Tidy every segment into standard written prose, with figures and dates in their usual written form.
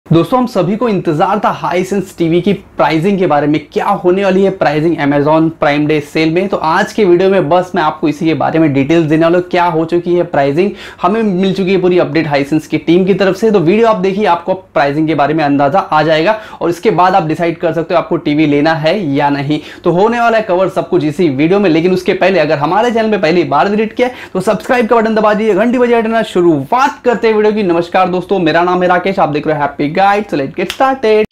दोस्तों हम सभी को इंतजार था हाईसेंस टीवी की प्राइसिंग के बारे में, क्या होने वाली है pricing Amazon Prime Day sale में। तो आज के वीडियो में बस मैं आपको इसी के बारे में डिटेल्स देने वाला हूं, क्या हो चुकी है प्राइसिंग, हमें मिल चुकी है पूरी अपडेट हाईसेंस की टीम की तरफ से। तो वीडियो आप देखिए, आपको प्राइसिंग के बारे में अंदाजा आ जाएगा और इसके बाद आप डिसाइड कर सकते हो आपको टीवी लेना है या नहीं। तो होने वाला है कवर सब कुछ इसी वीडियो में, लेकिन उसके पहले अगर हमारे चैनल में पहली बार विजिट किया तो सब्सक्राइब का बटन दबा दीजिए, घंटी बजा देना। शुरुआत करते हैं वीडियो की। नमस्कार दोस्तों, मेरा नाम है राकेश, आप देख रहे हो Happy Guide. So let's get started.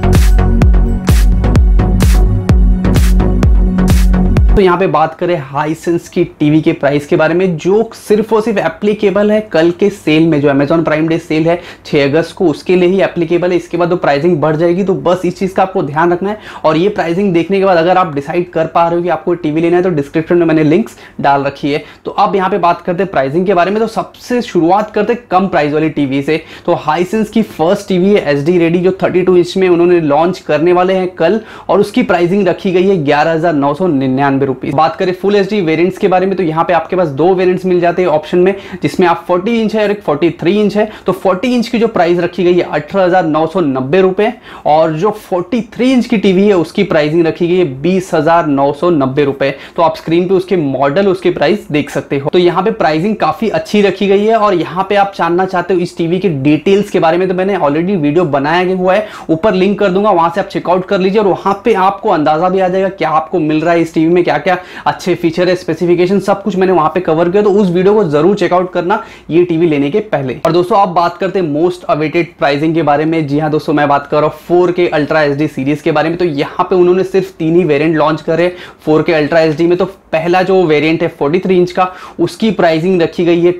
तो यहाँ पे बात करें हाईसेंस की टीवी के प्राइस के बारे में, जो सिर्फ और सिर्फ एप्लीकेबल है कल के सेल में, जो अमेजॉन प्राइम डे सेल है 6 अगस्त को, उसके लिए ही एप्लीकेबल है। इसके बाद तो प्राइसिंग बढ़ जाएगी, तो बस इस चीज़ का आपको ध्यान रखना है। और ये प्राइसिंग देखने के बाद अगर आप डिसाइड कर पा रहे हो कि आपको टीवी लेना है तो डिस्क्रिप्शन में मैंने लिंक्स डाल रखी है। तो अब यहाँ पे बात करते हैं प्राइसिंग के बारे में। तो सबसे शुरुआत करते कम प्राइस वाली टीवी से। तो हाईसेंस की फर्स्ट टीवी है HD रेडी, जो 32 इंच में उन्होंने लॉन्च करने वाले हैं कल, और उसकी प्राइसिंग रखी गई है 11,999 रुपीज। बात करें फुल HD वेरिएंट्स के बारे में, तो यहाँ पे आपके पास दो वेरिएंट्स मिल जाते हैं ऑप्शन में, जिसमें आप 40 इंच है और एक 43 इंच है। तो 40 इंच की जो प्राइस रखी गई है 18,990 रुपए, और जो 43 इंच की टीवी है उसकी प्राइसिंग रखी गई है 20,990 रुपए। तो आप स्क्रीन पे उसके मॉडल, उसके प्राइस देख सकते हो। तो यहाँ पे प्राइसिंग काफी अच्छी रखी गई है। और यहाँ पे आप जानना चाहते हो इस टीवी के डिटेल्स के बारे में, तो मैंने ऑलरेडी वीडियो बनाया हुआ है, ऊपर लिंक कर दूंगा, वहां से आप चेकआउट कर लीजिए और वहां पे आपको अंदाजा भी आ जाएगा क्या आपको मिल रहा है इस टीवी में, क्या क्या अच्छे फीचर है, स्पेसिफिकेशन सब कुछ मैंने वहां पे कवर किया। तो उस वीडियो को जरूर चेकआउट करना ये टीवी लेने के पहले। और दोस्तों आप बात करते हैं मोस्ट अवेटेड प्राइसिंग के बारे में। जी हां दोस्तों, मैं बात कर रहा हूं 4K अल्ट्रा HD सीरीज के बारे में। तो यहाँ पे उन्होंने सिर्फ 3 ही वेरिएंट लॉन्च करे 4K अल्ट्रा HD में। तो पहला जो वेरिएंट है 43 इंच का, उसकी प्राइसिंग रखी गई है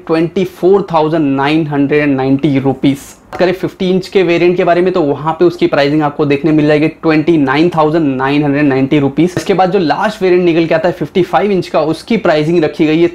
24,990 रुपीज। करें 50 इंच के वेरिएंट के बारे में, तो वहां पे उसकी प्राइसिंग आपको देखने मिल जाएगी 29,990 रुपीज। इसके बाद जो लास्ट वेरिएंट निकल के आता है 55 इंच का, उसकी प्राइसिंग रखी गई है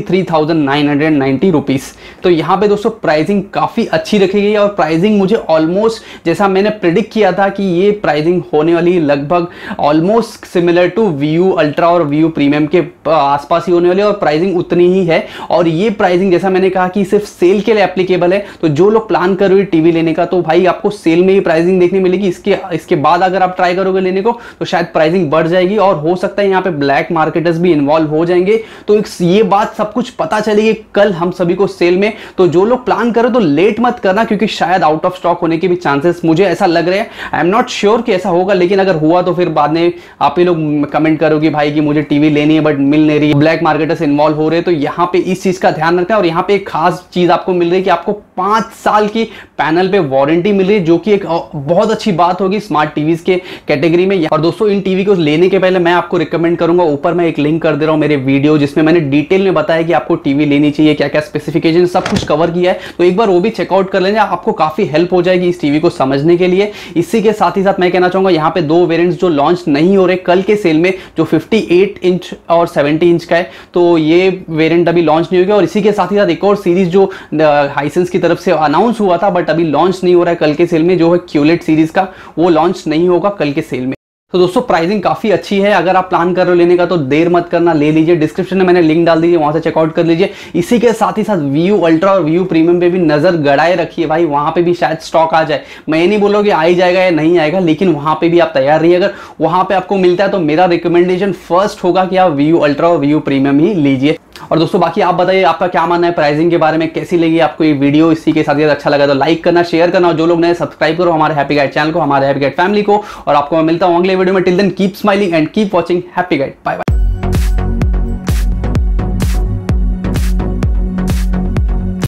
33,990 रुपीज। तो यहाँ पे दोस्तों प्राइसिंग काफी अच्छी रखी गई है, और प्राइसिंग मुझे ऑलमोस्ट जैसा मैंने प्रिडिक्ट किया था कि ये प्राइसिंग होने वाली लगभग almost similar to VU Ultra और VU प्रीमियम के आसपास ही होने वाली है, और प्राइसिंग उतनी ही है। और ये प्राइसिंग जैसा मैंने कहा कि सिर्फ सेल के लिए एप्लीकेबल है, तो जो लोग प्लान कर रहे हो टीवी लेने का, तो भाई आपको सेल में ही प्राइसिंग देखने मिलेगी। इसके बाद अगर आप ट्राई करोगे लेने को तो शायद प्राइसिंग बढ़ जाएगी, और हो सकता है यहाँ पे ब्लैक मार्केटर्स भी इन्वॉल्व हो जाएंगे। तो ये बात सब कुछ पता चलेगी कल हम सभी को सेल में। तो जो लोग प्लान करो तो लेट मत करना, क्योंकि शायद आउट ऑफ स्टॉक होने के भी चांसेस मुझे ऐसा लग रहा है। आई एम नॉट श्योर कि ऐसा होगा, लेकिन अगर हुआ तो फिर बाद में आप ही लोग कमेंट करोगे भाई कि मुझे टीवी लेनी है बट मिल नहीं रही है, ब्लैक मार्केटर्स इन्वॉल्व हो रहे हैं। तो यहाँ पे इस चीज का ध्यान रखना है। और यहाँ पे एक खास चीज आपको मिल रही है कि आपको 5 साल की पैनल पे वारंटी मिल रही है, जो कि एक बहुत अच्छी बात होगी स्मार्ट टीवीज के कैटेगरी में। और दोस्तों इन टीवी को लेने के पहले मैं आपको रिकमेंड करूंगा, ऊपर मैं एक लिंक कर दे रहा हूं मेरे वीडियो, जिसमें मैंने डिटेल में बताया कि आपको टीवी लेनी चाहिए, क्या क्या स्पेसिफिकेशन सब कुछ कवर किया है। तो एक बार वो भी चेकआउट कर लेना, आपको काफी हेल्प हो जाएगी इस टीवी को समझने के लिए। इसी के साथ ही साथ मैं कहना चाहूंगा यहाँ पे दो वेरिएंट्स जो लॉन्च नहीं हो रहे कल के सेल में, जो 58 इंच और 70 इंच का है, तो ये वेरिएंट अभी लॉन्च नहीं होगा। और इसी के साथ ही साथ एक और सीरीज जो हाईसेंस की तरफ से अनाउंस हुआ था बट अभी लॉन्च नहीं हो रहा है कल के सेल में, जो है QLED सीरीज का, वो लॉन्च नहीं होगा कल के सेल में। तो दोस्तों प्राइसिंग काफी अच्छी है, अगर आप प्लान कर रहे हो लेने का तो देर मत करना, ले लीजिए। डिस्क्रिप्शन में मैंने लिंक डाल दीजिए, वहां से चेकआउट कर लीजिए। इसी के साथ ही साथ VU अल्ट्रा और VU प्रीमियम पे भी नजर गड़ाए रखिए भाई, वहां पे भी शायद स्टॉक आ जाए। मैं ये नहीं बोल रहा कि आ ही जाएगा या नहीं आएगा, लेकिन वहां पे भी आप तैयार रहिए। अगर वहां पे आपको मिलता है तो मेरा रिकमेंडेशन फर्स्ट होगा कि आप VU अल्ट्रा और VU प्रीमियम ही लीजिए। और दोस्तों बाकी आप बताइए आपका क्या मानना है प्राइसिंग के बारे में, कैसी लगी आपको ये वीडियो। इसी के साथ अच्छा लगा तो लाइक करना, शेयर करना, और जो लोग नए सब्सक्राइब करो हमारे हैप्पी गाइड चैनल को, हमारे हैप्पी गाइड फैमिली को। और आपको मैं मिलता हूं अगले वीडियो में। Till then keep smiling and keep watching Happy Guide. Bye bye.